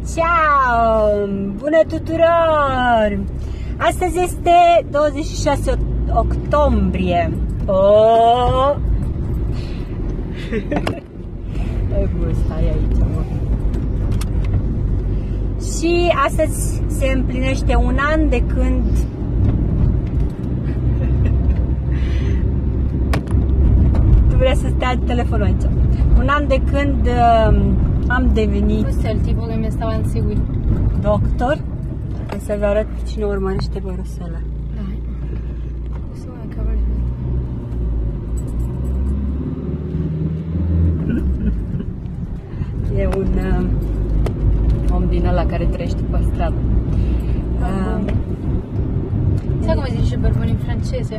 Ciao! Bună tuturor! Astăzi este 26 octombrie. Oh! Stai aici, mă. Și astăzi se împlinește un an de când tu vrea să stea telefonul aici. Un an de când am devenit tipo che mi stava inseguendo. Doctor. Hai să vă arăt cine urmărește pe Rosela. Dai. Questo è il cavallo. E un om din ăla care trăiește pe stradă. Sai come si dice barbone in francese?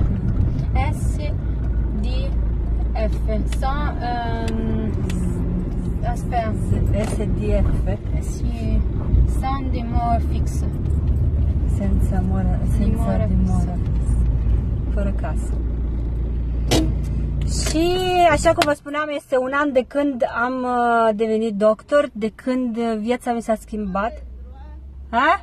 S-D-F. Aspetta. SDF. Sì. Sans dimora fixă. Senza dimora. Fără casă. Și, așa cum vă spuneam, este un an de când am devenit doctor, de când viața mi s-a schimbat. Ha?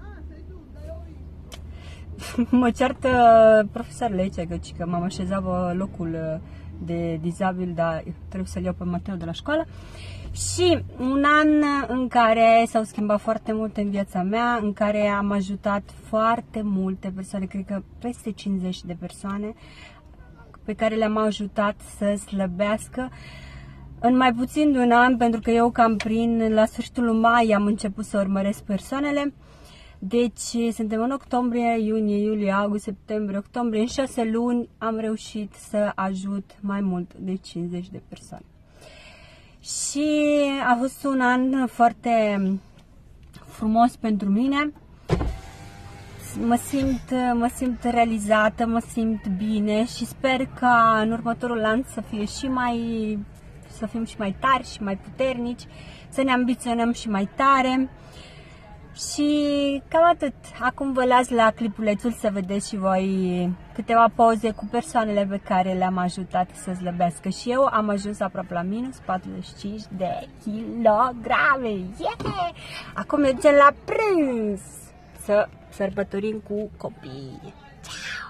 Mă ceartă profesoarele aici, că m-am așezat pe locul de dizabil, dar trebuie să-l iau pe Mateo de la școală. Și un an în care s-au schimbat foarte mult în viața mea, în care am ajutat foarte multe persoane, cred că peste 50 de persoane, pe care le-am ajutat să slăbească în mai puțin de un an, pentru că eu cam la sfârșitul mai am început să urmăresc persoanele. Deci suntem în octombrie, iunie, iulie, august, septembrie, octombrie. În 6 luni am reușit să ajut mai mult de 50 de persoane. Și a fost un an foarte frumos pentru mine. Mă simt realizată, mă simt bine și sper ca în următorul an să fim și mai tari și mai puternici, să ne ambiționăm și mai tare. Și cam atât. Acum vă las la clipulețul să vedeți și voi câteva poze cu persoanele pe care le-am ajutat să slăbească. Și eu am ajuns aproape la minus 45 de kilograme. Yeah! Acum mergem la prânz să sărbătorim cu copiii. Ciao!